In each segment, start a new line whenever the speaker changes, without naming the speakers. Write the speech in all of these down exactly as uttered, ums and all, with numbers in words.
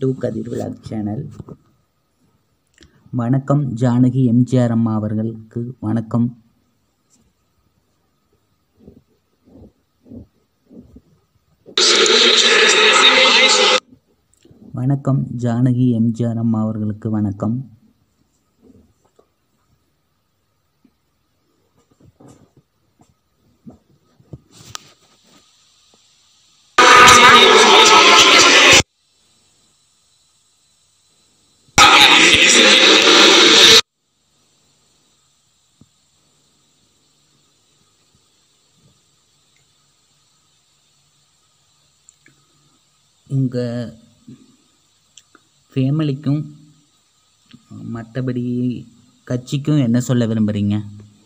To Kathir vlog channel. வணக்கம் ஜானகி எம்ஜிஆர் அம்மா அவர்களுக்கு வணக்கம். வணக்கம் ஜானகி எம்ஜிஆர் அம்மா அவர்களுக்கு வணக்கம். உங்கள் ஃபேமிலிக்கும் மற்றபடி கட்சிக்கும் என்ன சொல்ல விரும்புகிறீங்க?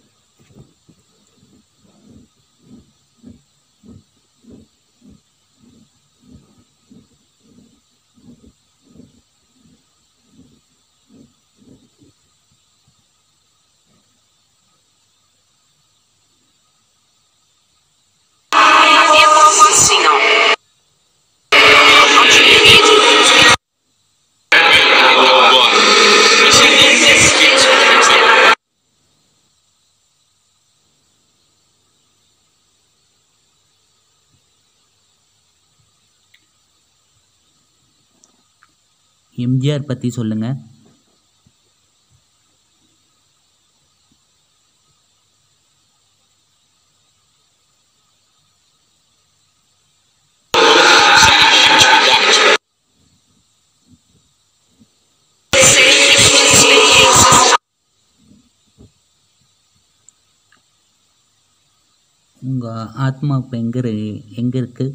எம்ஜிஆர் பற்றி சொல்லுங்கள். உங்கள் ஆத்மா இப்போ எங்கே எங்கே இருக்குது?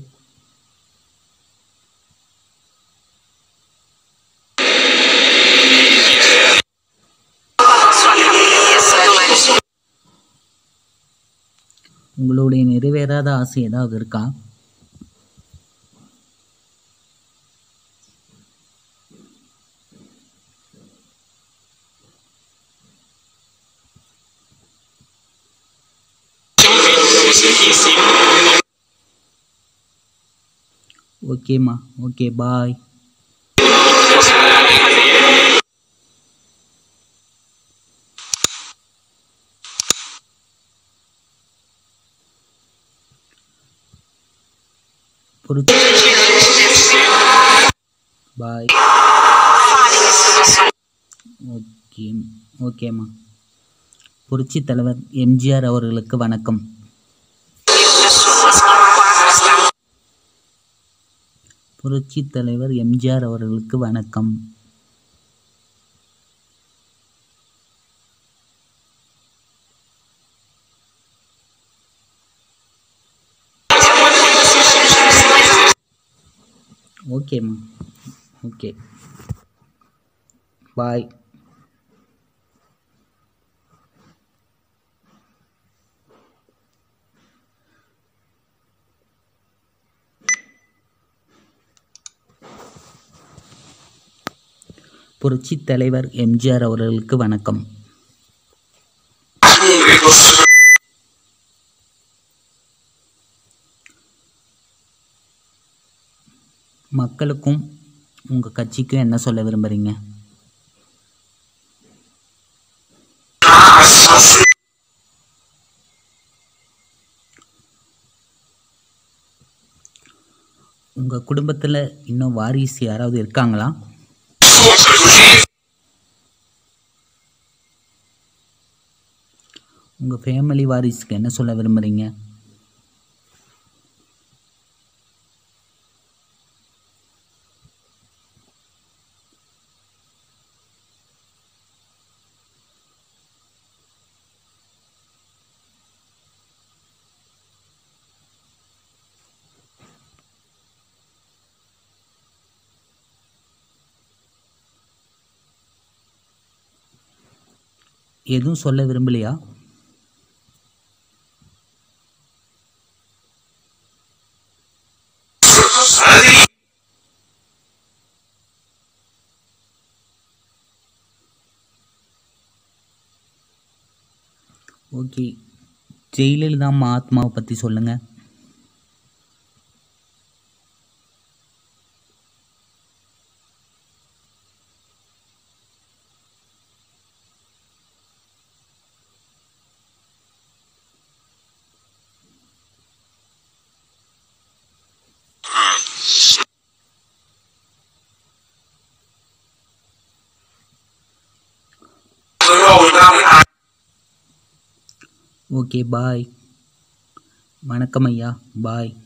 உங்களுடைய நிறைவேறாத ஆசை ஏதாவது இருக்கா? ஓகேம்மா, ஓகே, பாய். பாய். ஓகே ஓகேம்மா. புரட்சி தலைவர் எம்ஜிஆர் அவர்களுக்கு வணக்கம். புரட்சி தலைவர் எம்ஜிஆர் அவர்களுக்கு வணக்கம். ஓகேம்மா, ஓகே, பாய். புரட்சி தலைவர் எம்ஜிஆர் அவர்களுக்கு வணக்கம். மக்களுக்கும் உங்கள் கட்சிக்கும் என்ன சொல்ல விரும்புகிறீங்க? உங்கள் குடும்பத்தில் இன்னும் வாரிசு யாராவது இருக்காங்களா? உங்கள் ஃபேமிலி வாரிசுக்கு என்ன சொல்ல விரும்புகிறீங்க? எதுவும் சொல்ல விரும்பலையா? ஓகே, ஜெயலலிதா அம்மா ஆத்மாவை பற்றி சொல்லுங்கள். Okay bye. வணக்கம் ஐயா. பாய்.